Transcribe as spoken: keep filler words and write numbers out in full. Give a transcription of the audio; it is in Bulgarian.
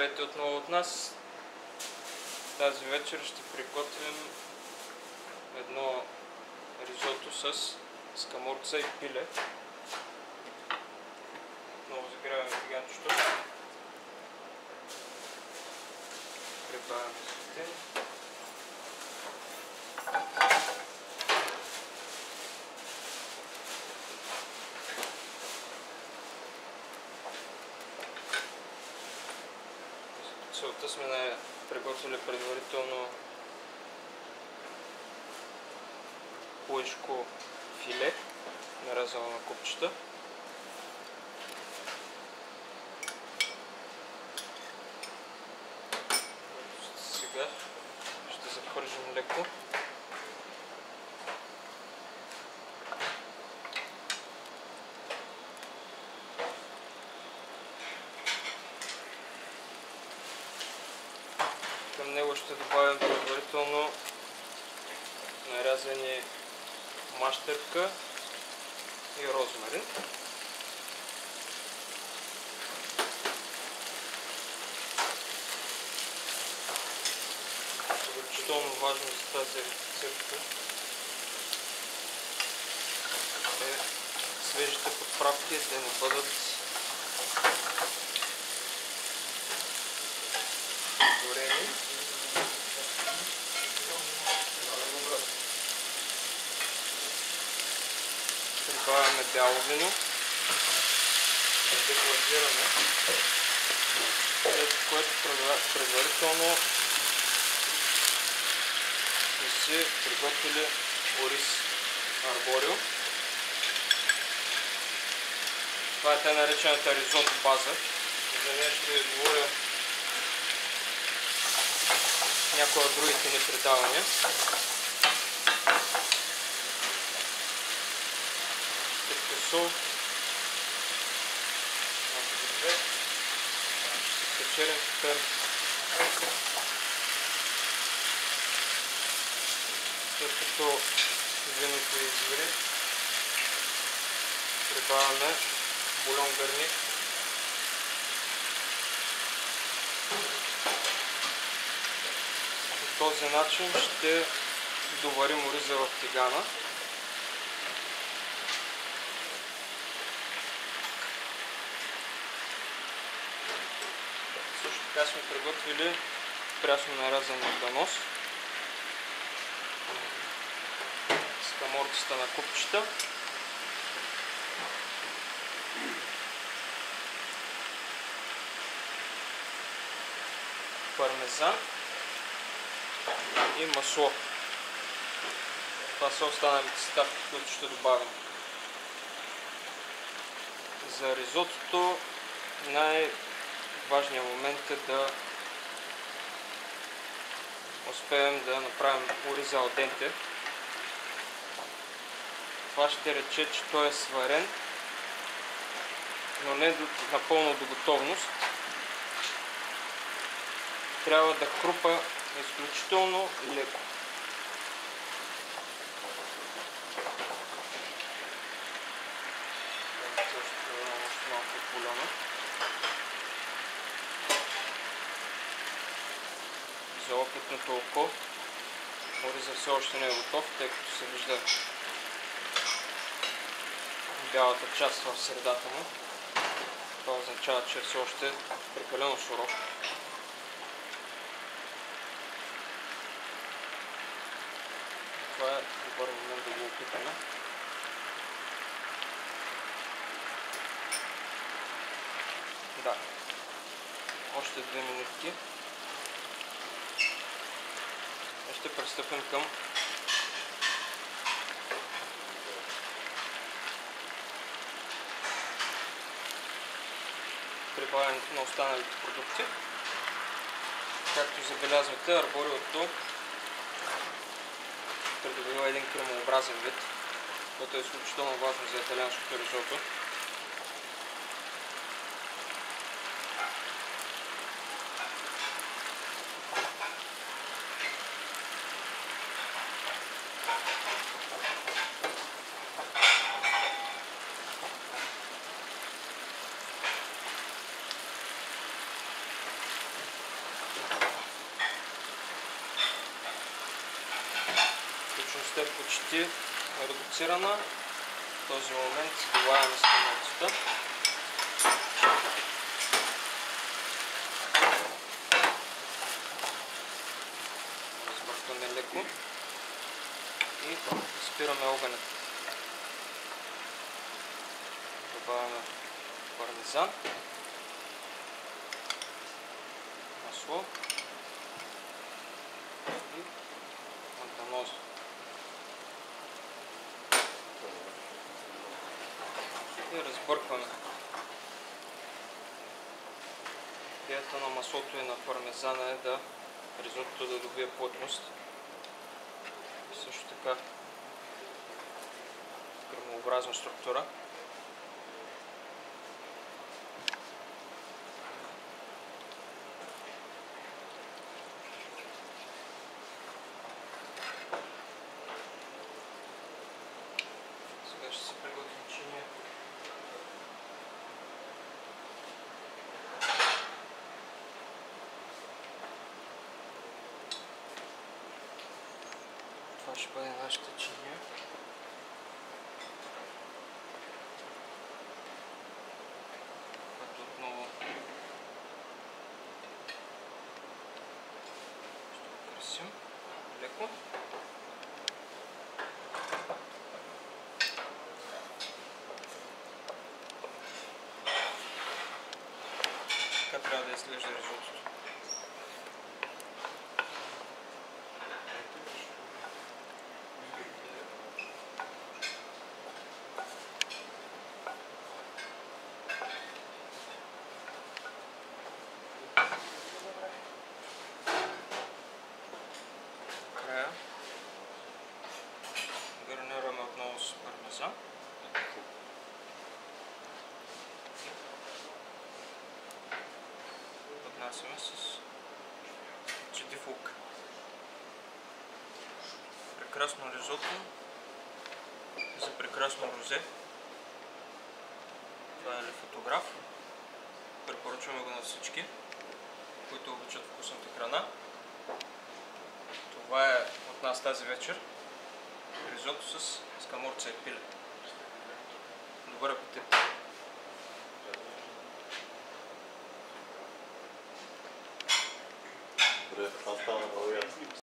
Здравейте отново от нас. Тази вечер ще приготвим едно ризото с скаморца и пиле. Много загряваме гигантчето. Прибавяме зехтин. Целта сме да приготвили предварително плъшко филе, нарязано на купчета. Сега ще запържим леко. Към него ще добавим предварително нарязани мащерка и розмарин. Изключително важно за тази рецепта е свежите подправки да не бъдат горени. Прибавяме бяло вино, деглазираме, след което предварително сме си приготвили ориз арборио. Това е тъй наречената ризото база. За нея ще ви говоря някои от другите ни предавания. Сол, черен пипер, след като виното извари, прибавяме бульон гарник, по този начин ще доварим ориза в тигана. Така сме приготвили прясно нарязан морданос, скаморцата на купчета, пармезан и масло. Това са останалите съставки, които ще добавим. За ризотото най- важният момент е да успеем да направим ориза ал денте. Това ще рече, че той е сварен, но не напълно до готовност. Трябва да хрупа изключително леко. За опитното око ориза все още не е готов, тъй като се вижда бялата част в средата му. Това означава, че е все още прекалено суров. Това е добър момент да го опитаме. Да, още две минутки. Ще пристъпим към прибавянето на останалите продукти. Както забелязвате, арбориото придобива един кремообразен вид, което е изключително важно за италианското ризото. почти редуцирана. В този момент добавяме скаморцата. Разбъркваме леко и спираме огънят. Добавяме пармезан, масло и антаноза. И разбъркваме. Идеята на маслото и на пармезана е да ризотото да добие плътност. И също така кръмообразна структура. Сега ще се приготвим чиния. Това ще бъде нашата чиния. Което отново ще украсим леко. Така трябва да изглежда ризотото. Накрая гарнираме отново с пармезан. Поднасяме с чадив лук. Прекрасно ризото за прекрасно розе. Това е Ле Фотограф. Препоръчваме го на всички, които обичат вкусната храна. Това е от нас тази вечер. Ризото с скаморца и пиле. Добър апетит! Добре, това става много ясно.